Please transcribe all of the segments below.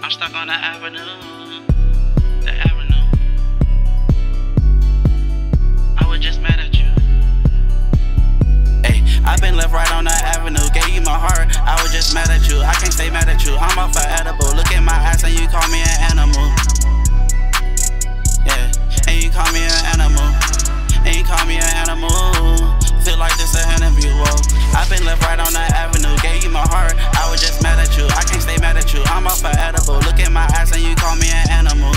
I'm stuck on the avenue. The avenue. I was just mad at you. Hey, I've been left right on the avenue. Gave you my heart, I was just mad at you. I can't stay mad at you, I'm off for edible. Look at my ass and you call me an animal. Yeah, and you call me an animal. And you call me an animal. Feel like this an interview, whoa. I've been left right on that avenue. Gave you my heart, I was just mad at you. I can't stay mad at you, I'm off for edible. Look at my ass and you call me an animal.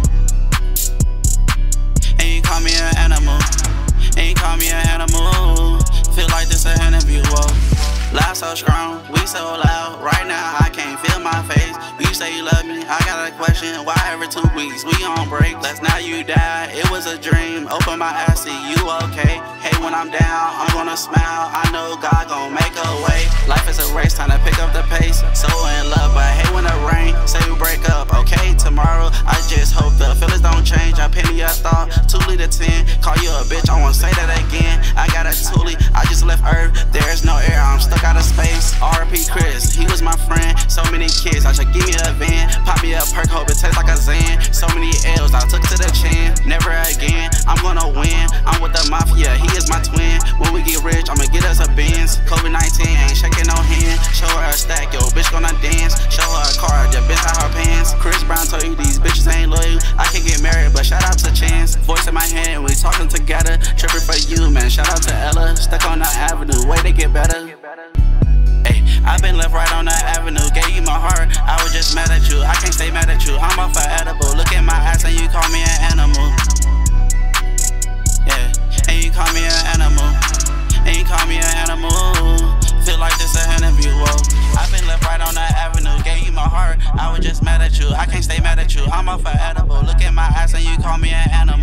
And you call me an animal. And you call me an animal. Feel like this an interview, whoa. Laugh so strong, we so loud. Right now I can't feel my face. You say you love me, I got a question. Why every 2 weeks we on break? Last night you died, it was a dream. Open my eyes, see you okay. Hey, when I'm down, I'm gonna smile. I know God gon' make a way. Life is a race, time to pick up the pace. So in love, but hey when it rain, say we break up, okay? Tomorrow, I just hope the feelings don't change. I penny a thought, 2 to 10. Call you a bitch, I won't say that again. I got a Thule, I just left Earth. There's no air, I'm stuck out of space. R.P. Chris, he was my friend. So many kids, I should give me a van. Pop me a perk, hope it tastes like a Zan. So many L's, I took to the chin. Never again, I'm gonna win. I'm with the Mafia, he is my twin. When we get rich, I'ma get us a Benz. COVID-19 ain't shaking no hand. Show her a stack, yo, bitch gonna dance. Show her a card, your bitch out her pants. Chris Brown told you these bitches ain't loyal. I can get married, but shout out to Chance. Voice in my hand, we talking together. Tripping for you, man, shout out to Ella. Stuck on the avenue, way to get better. Hey, I've been left right on that avenue. Gave you my heart, I was just mad at you. I can't stay mad at you, I'm off for edible. Look at my ass and you call me an animal. Yeah, and you call me an animal. And you call me an animal. Feel like this an interview, whoa. I've been left right on that avenue. Gave you my heart, I was just mad at you. I can't stay mad at you, I'm off for edible. Look at my ass and you call me an animal.